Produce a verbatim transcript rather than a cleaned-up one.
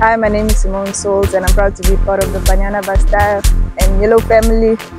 Hi, my name is Cimone Sauls and I'm proud to be part of the Banyana Bastille and Yellow family.